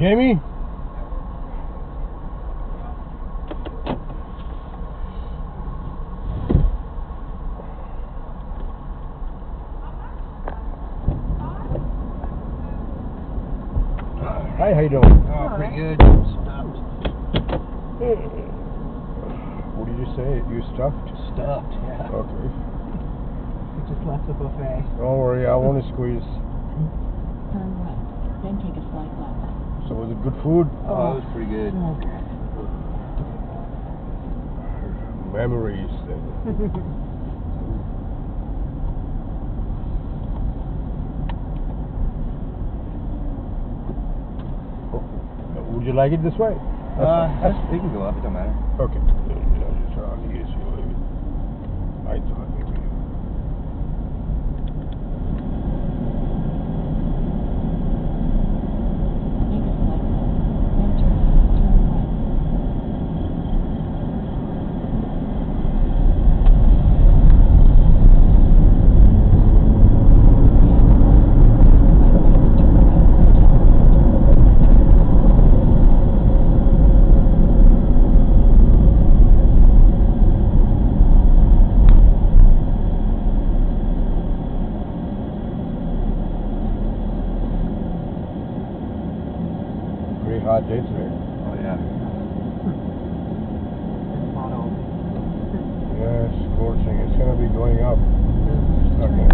Jamie? Hi, how you doing? Oh, pretty good. Stuffed. What did you say? You stuffed? Stuffed, yeah. Okay. We just left the buffet. Don't worry, I won't squeeze. Turn right, then take a slight left. So was it good food? Oh, it was pretty good. Memories. Would you like it this way? We can go up, it don't matter. Okay. Just on the issue. I thought maybe. Take a slight left, then turn right. Pretty hot day today. Oh, yeah. It's hot out. Yeah, it's scorching. It's gonna be going up. Turn Okay.